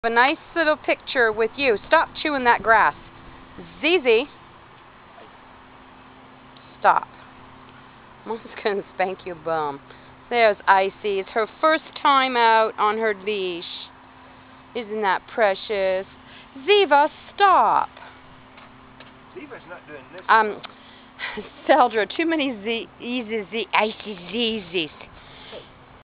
A nice little picture with you. Stop chewing that grass. Zeezee. Stop. Mom's gonna spank your bum. There's Icy. It's her first time out on her leash. Isn't that precious? Ziva, stop. Ziva's not doing this. Seldra, too many easy Icy Zeezees.